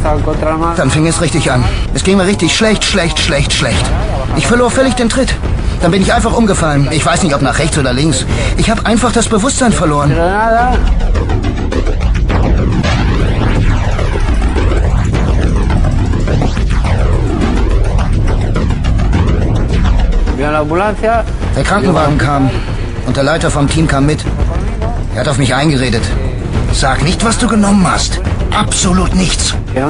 Dann fing es richtig an. Es ging mir richtig schlecht. Ich verlor völlig den Tritt. Dann bin ich einfach umgefallen. Ich weiß nicht, ob nach rechts oder links. Ich habe einfach das Bewusstsein verloren. Der Krankenwagen kam und der Leiter vom Team kam mit. Er hat auf mich eingeredet. Sag nicht, was du genommen hast. Absolut nichts. Wir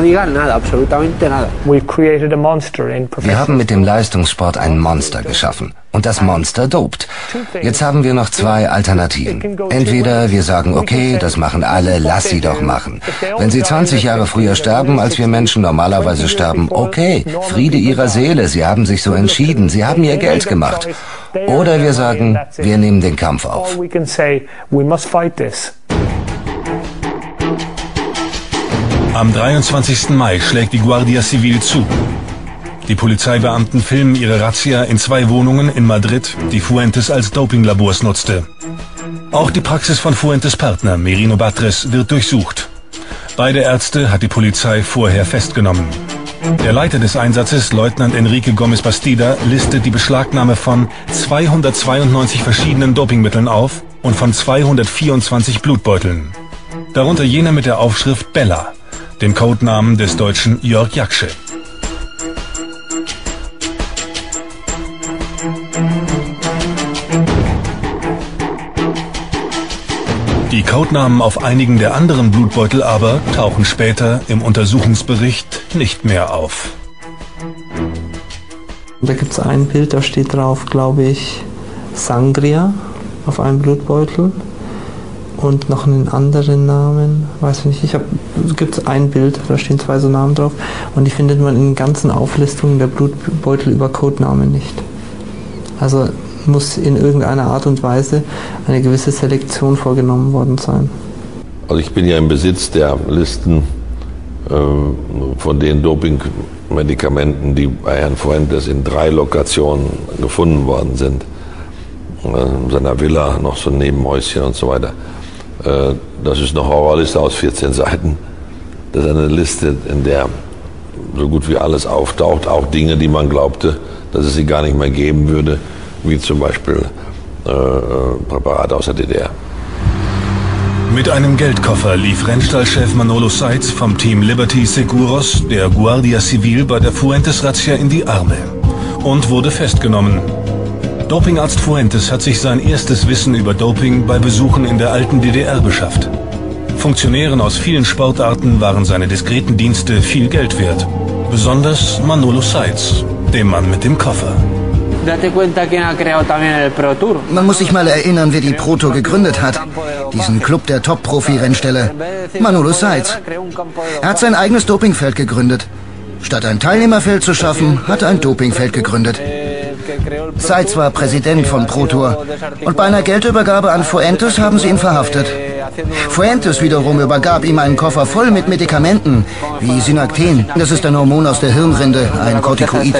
haben mit dem Leistungssport ein Monster geschaffen. Und das Monster dopt. Jetzt haben wir noch zwei Alternativen. Entweder wir sagen, okay, das machen alle, lass sie doch machen. Wenn sie 20 Jahre früher sterben, als wir Menschen normalerweise sterben, okay, Friede ihrer Seele, sie haben sich so entschieden, sie haben ihr Geld gemacht. Oder wir sagen, wir nehmen den Kampf auf. Am 23. Mai schlägt die Guardia Civil zu. Die Polizeibeamten filmen ihre Razzia in 2 Wohnungen in Madrid, die Fuentes als Dopinglabors nutzte. Auch die Praxis von Fuentes Partner, Merino Batres, wird durchsucht. Beide Ärzte hat die Polizei vorher festgenommen. Der Leiter des Einsatzes, Leutnant Enrique Gómez Bastida, listet die Beschlagnahme von 292 verschiedenen Dopingmitteln auf und von 224 Blutbeuteln. Darunter jener mit der Aufschrift Bella, dem Codenamen des Deutschen Jörg Jaksche. Die Codenamen auf einigen der anderen Blutbeutel aber tauchen später im Untersuchungsbericht nicht mehr auf. Da gibt es ein Bild, da steht drauf, glaube ich, Sangria auf einem Blutbeutel. Und noch einen anderen Namen, weiß ich nicht, es gibt ein Bild, da stehen 2 so Namen drauf und die findet man in den ganzen Auflistungen der Blutbeutel über Codenamen nicht. Also muss in irgendeiner Art und Weise eine gewisse Selektion vorgenommen worden sein. Also ich bin ja im Besitz der Listen von den Dopingmedikamenten, die bei Herrn Fuentes in 3 Lokationen gefunden worden sind. In seiner Villa, noch so ein Nebenhäuschen und so weiter. Das ist eine Horrorliste aus 14 Seiten. Das ist eine Liste, in der so gut wie alles auftaucht, auch Dinge, die man glaubte, dass es sie gar nicht mehr geben würde, wie zum Beispiel Präparate aus der DDR. Mit einem Geldkoffer lief Rennstallchef Manolo Seitz vom Team Liberty Seguros der Guardia Civil bei der Fuentes-Razzia in die Arme und wurde festgenommen. Dopingarzt Fuentes hat sich sein erstes Wissen über Doping bei Besuchen in der alten DDR beschafft. Funktionären aus vielen Sportarten waren seine diskreten Dienste viel Geld wert. Besonders Manolo Seitz, dem Mann mit dem Koffer. Man muss sich mal erinnern, wer die Pro Tour gegründet hat. Diesen Club der Top-Profi-Rennställe. Manolo Seitz. Er hat sein eigenes Dopingfeld gegründet. Statt ein Teilnehmerfeld zu schaffen, hat er ein Dopingfeld gegründet. Seitz war Präsident von Pro Tour und bei einer Geldübergabe an Fuentes haben sie ihn verhaftet. Fuentes wiederum übergab ihm einen Koffer voll mit Medikamenten, wie Synakten. Das ist ein Hormon aus der Hirnrinde, ein Corticoid.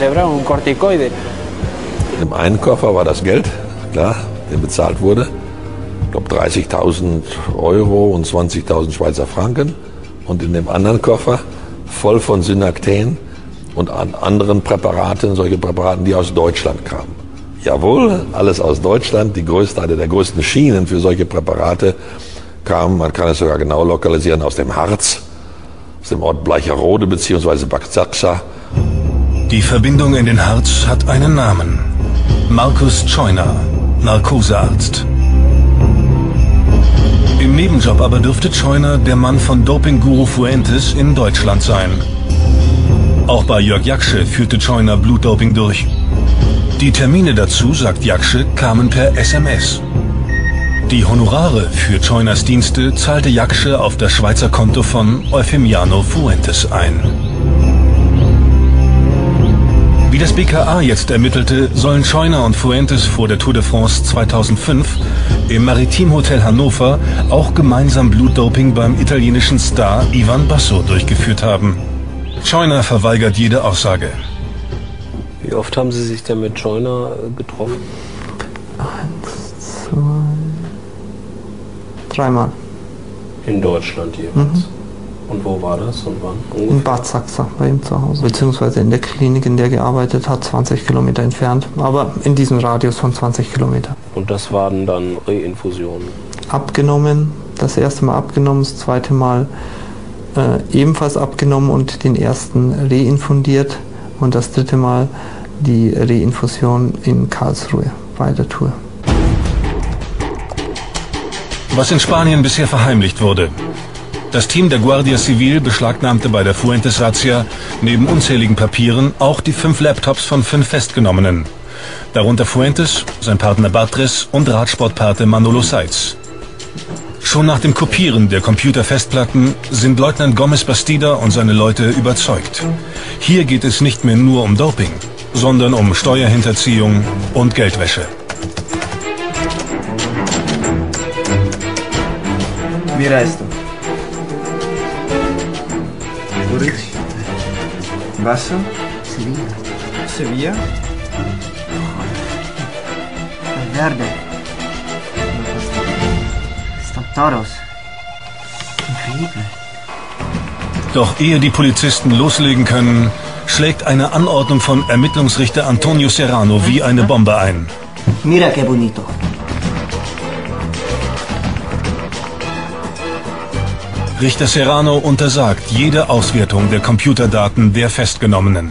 Im einen Koffer war das Geld, klar, der bezahlt wurde. Ich glaube 30.000 Euro und 20.000 Schweizer Franken. Und in dem anderen Koffer voll von Synakten und an anderen Präparaten, solche Präparaten, die aus Deutschland kamen. Jawohl, alles aus Deutschland. Eine der größten Schienen für solche Präparate kam, man kann es sogar genau lokalisieren, aus dem Harz, aus dem Ort Bleicherode bzw. Baksaxa. Die Verbindung in den Harz hat einen Namen. Markus Joyner, Narkosearzt. Im Nebenjob aber dürfte Joyner der Mann von Dopingguru Fuentes in Deutschland sein. Auch bei Jörg Jaksche führte Joyner Blutdoping durch. Die Termine dazu, sagt Jaksche, kamen per SMS. Die Honorare für Joyners Dienste zahlte Jaksche auf das Schweizer Konto von Eufemiano Fuentes ein. Wie das BKA jetzt ermittelte, sollen Joyner und Fuentes vor der Tour de France 2005 im Maritimhotel Hannover auch gemeinsam Blutdoping beim italienischen Star Ivan Basso durchgeführt haben. Joyner verweigert jede Aussage. Wie oft haben Sie sich denn mit Joyner getroffen? 1, 2, 3 Mal. In Deutschland jeweils? Und wo war das und wann? In Bad Sachsa bei ihm zu Hause, beziehungsweise in der Klinik, in der er gearbeitet hat, 20 Kilometer entfernt, aber in diesem Radius von 20 Kilometern. Und das waren dann Reinfusionen? Abgenommen, das erste Mal abgenommen, das zweite Mal ebenfalls abgenommen und den ersten reinfundiert und das dritte Mal die Reinfusion in Karlsruhe bei der Tour. Was in Spanien bisher verheimlicht wurde. Das Team der Guardia Civil beschlagnahmte bei der Fuentes-Razzia neben unzähligen Papieren auch die 5 Laptops von 5 Festgenommenen. Darunter Fuentes, sein Partner Batres und Radsportpate Manolo Saiz. Schon nach dem Kopieren der Computerfestplatten sind Leutnant Gomez Bastida und seine Leute überzeugt. Hier geht es nicht mehr nur um Doping, sondern um Steuerhinterziehung und Geldwäsche. Mira esto. Vaso. Sevilla. Verde. Están toros. Increíble. Doch ehe die Polizisten loslegen können, schlägt eine Anordnung von Ermittlungsrichter Antonio Serrano wie eine Bombe ein. Mira qué bonito. Richter Serrano untersagt jede Auswertung der Computerdaten der Festgenommenen.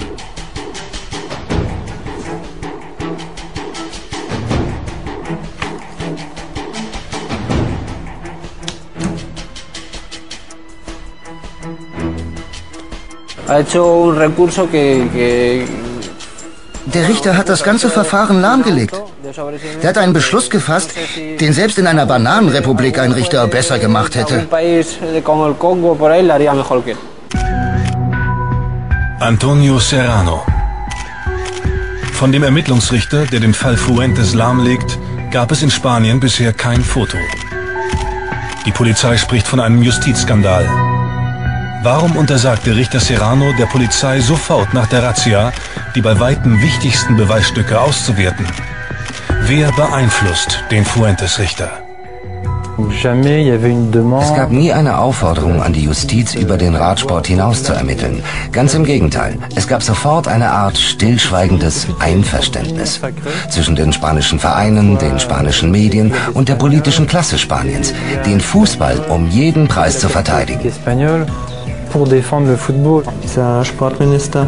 Der Richter hat das ganze Verfahren lahmgelegt. Der hat einen Beschluss gefasst, den selbst in einer Bananenrepublik ein Richter besser gemacht hätte. Antonio Serrano. Von dem Ermittlungsrichter, der den Fall Fuentes lahmlegt, gab es in Spanien bisher kein Foto. Die Polizei spricht von einem Justizskandal. Warum untersagte Richter Serrano der Polizei sofort nach der Razzia, die bei weitem wichtigsten Beweisstücke auszuwerten? Wer beeinflusst den Fuentes-Richter? Es gab nie eine Aufforderung an die Justiz, über den Radsport hinaus zu ermitteln. Ganz im Gegenteil. Es gab sofort eine Art stillschweigendes Einverständnis zwischen den spanischen Vereinen, den spanischen Medien und der politischen Klasse Spaniens, den Fußball um jeden Preis zu verteidigen. Dieser Sportminister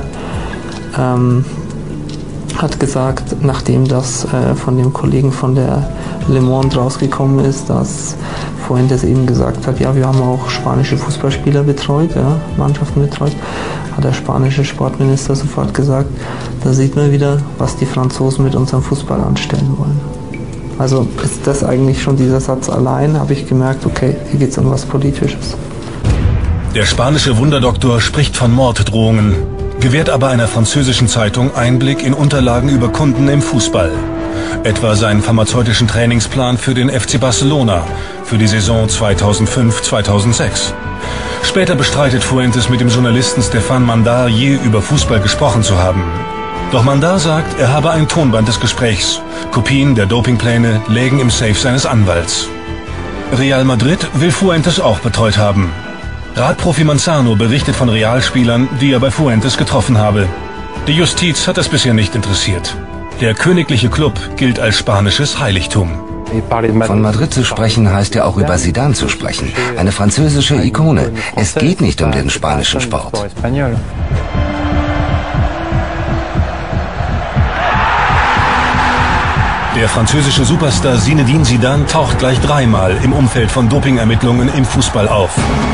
hat gesagt, nachdem das von dem Kollegen von der Le Monde rausgekommen ist, dass Fuentes eben gesagt hat, ja, wir haben auch spanische Fußballspieler betreut, ja, Mannschaften betreut, hat der spanische Sportminister sofort gesagt, da sieht man wieder, was die Franzosen mit unserem Fußball anstellen wollen. Also ist das eigentlich schon dieser Satz allein, habe ich gemerkt, okay, hier geht es um was Politisches. Der spanische Wunderdoktor spricht von Morddrohungen, gewährt aber einer französischen Zeitung Einblick in Unterlagen über Kunden im Fußball. Etwa seinen pharmazeutischen Trainingsplan für den FC Barcelona für die Saison 2005-2006. Später bestreitet Fuentes mit dem Journalisten Stefan Mandar je über Fußball gesprochen zu haben. Doch Mandar sagt, er habe ein Tonband des Gesprächs. Kopien der Dopingpläne lägen im Safe seines Anwalts. Real Madrid will Fuentes auch betreut haben. Radprofi Manzano berichtet von Realspielern, die er bei Fuentes getroffen habe. Die Justiz hat es bisher nicht interessiert. Der königliche Club gilt als spanisches Heiligtum. Von Madrid zu sprechen heißt ja auch über Zidane zu sprechen. Eine französische Ikone. Es geht nicht um den spanischen Sport. Der französische Superstar Zinedine Zidane taucht gleich 3-mal im Umfeld von Dopingermittlungen im Fußball auf.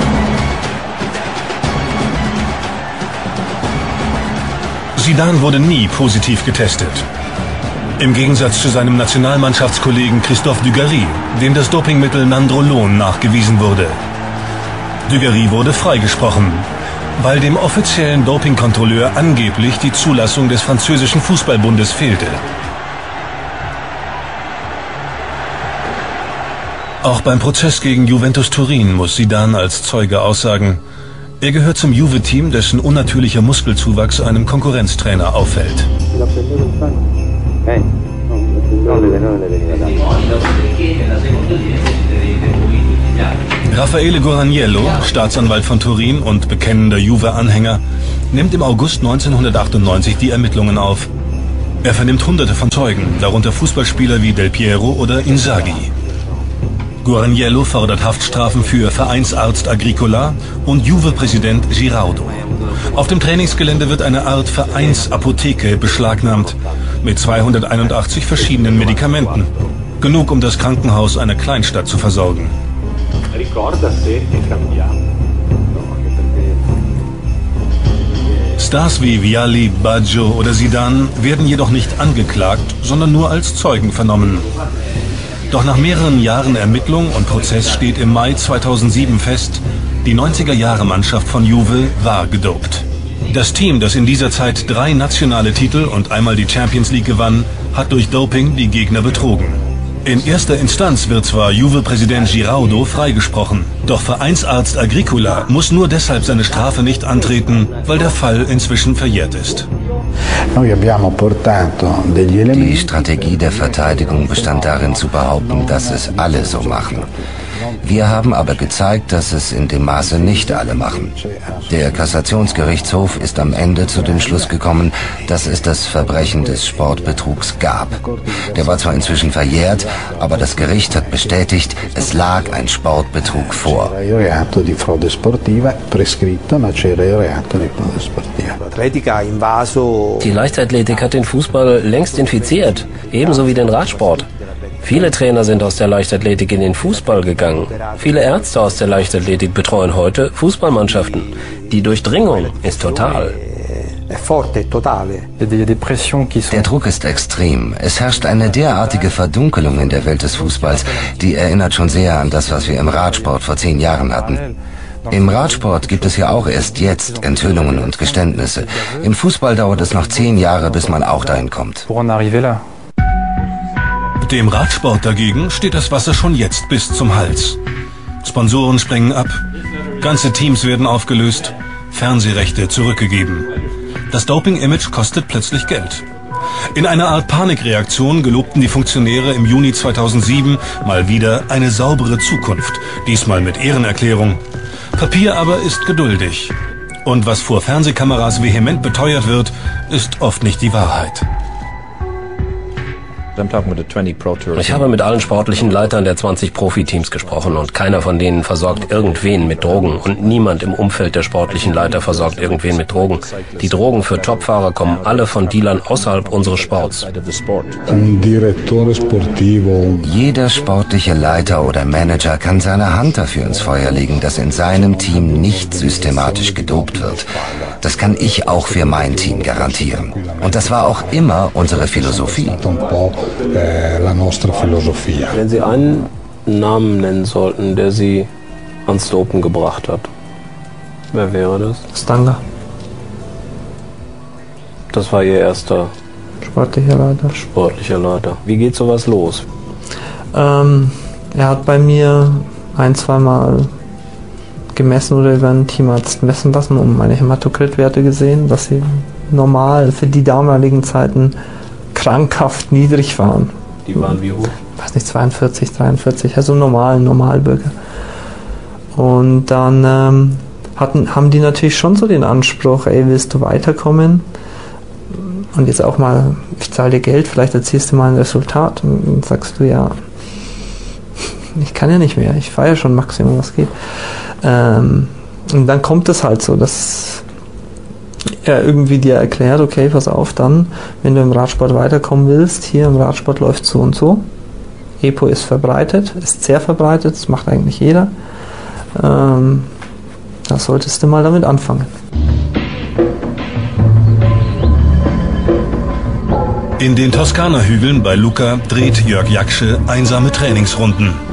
Zidane wurde nie positiv getestet. Im Gegensatz zu seinem Nationalmannschaftskollegen Christophe Dugarry, dem das Dopingmittel Nandrolon nachgewiesen wurde. Dugarry wurde freigesprochen, weil dem offiziellen Dopingkontrolleur angeblich die Zulassung des französischen Fußballbundes fehlte. Auch beim Prozess gegen Juventus Turin muss Zidane als Zeuge aussagen. Er gehört zum Juve-Team, dessen unnatürlicher Muskelzuwachs einem Konkurrenztrainer auffällt. Raffaele Guaraniello, Staatsanwalt von Turin und bekennender Juve-Anhänger, nimmt im August 1998 die Ermittlungen auf. Er vernimmt Hunderte von Zeugen, darunter Fußballspieler wie Del Piero oder Inzaghi. Guaraniello fordert Haftstrafen für Vereinsarzt Agricola und Juve-Präsident Giraudo. Auf dem Trainingsgelände wird eine Art Vereinsapotheke beschlagnahmt mit 281 verschiedenen Medikamenten. Genug, um das Krankenhaus einer Kleinstadt zu versorgen. Stars wie Vialli, Baggio oder Zidane werden jedoch nicht angeklagt, sondern nur als Zeugen vernommen. Doch nach mehreren Jahren Ermittlung und Prozess steht im Mai 2007 fest, die 90er-Jahre-Mannschaft von Juve war gedopt. Das Team, das in dieser Zeit 3 nationale Titel und einmal die Champions League gewann, hat durch Doping die Gegner betrogen. In erster Instanz wird zwar Juve-Präsident Giraudo freigesprochen, doch Vereinsarzt Agricola muss nur deshalb seine Strafe nicht antreten, weil der Fall inzwischen verjährt ist. Die Strategie der Verteidigung bestand darin zu behaupten, dass es alle so machen. Wir haben aber gezeigt, dass es in dem Maße nicht alle machen. Der Kassationsgerichtshof ist am Ende zu dem Schluss gekommen, dass es das Verbrechen des Sportbetrugs gab. Der war zwar inzwischen verjährt, aber das Gericht hat bestätigt, es lag ein Sportbetrug vor. Die Leichtathletik hat den Fußball längst infiziert, ebenso wie den Radsport. Viele Trainer sind aus der Leichtathletik in den Fußball gegangen. Viele Ärzte aus der Leichtathletik betreuen heute Fußballmannschaften. Die Durchdringung ist total. Der Druck ist extrem. Es herrscht eine derartige Verdunkelung in der Welt des Fußballs, die erinnert schon sehr an das, was wir im Radsport vor 10 Jahren hatten. Im Radsport gibt es ja auch erst jetzt Enthüllungen und Geständnisse. Im Fußball dauert es noch 10 Jahre, bis man auch dahin kommt. Dem Radsport dagegen steht das Wasser schon jetzt bis zum Hals. Sponsoren springen ab, ganze Teams werden aufgelöst, Fernsehrechte zurückgegeben. Das Doping-Image kostet plötzlich Geld. In einer Art Panikreaktion gelobten die Funktionäre im Juni 2007 mal wieder eine saubere Zukunft, diesmal mit Ehrenerklärung. Papier aber ist geduldig. Und was vor Fernsehkameras vehement beteuert wird, ist oft nicht die Wahrheit. Ich habe mit allen sportlichen Leitern der 20 Profiteams gesprochen und keiner von denen versorgt irgendwen mit Drogen und niemand im Umfeld der sportlichen Leiter versorgt irgendwen mit Drogen. Die Drogen für Topfahrer kommen alle von Dealern außerhalb unseres Sports. Jeder sportliche Leiter oder Manager kann seine Hand dafür ins Feuer legen, dass in seinem Team nicht systematisch gedopt wird. Das kann ich auch für mein Team garantieren. Und das war auch immer unsere Philosophie. Wenn Sie einen Namen nennen sollten, der Sie ans Dopen gebracht hat, wer wäre das? Stanga. Das war Ihr erster Sportlicher Leiter. Wie geht sowas los? Er hat bei mir 1-2 Mal gemessen oder über einen Teamarzt messen lassen und meine Hämatokritwerte gesehen, dass sie normal für die damaligen Zeiten krankhaft niedrig waren. Die waren wie hoch? Ich weiß nicht, 42, 43, also Normalbürger. Und dann haben die natürlich schon so den Anspruch, ey, willst du weiterkommen? Und jetzt auch mal, ich zahle dir Geld, vielleicht erzielst du mal ein Resultat. Und dann sagst du, ja, ich kann ja nicht mehr, ich fahre ja schon Maximum, was geht. Und dann kommt es halt so, dass er irgendwie dir erklärt, okay, pass auf, dann, wenn du im Radsport weiterkommen willst, hier im Radsport läuft so und so. EPO ist verbreitet, ist sehr verbreitet, das macht eigentlich jeder. Da solltest du mal damit anfangen. In den Toskana-Hügeln bei Lucca dreht Jörg Jaksche einsame Trainingsrunden.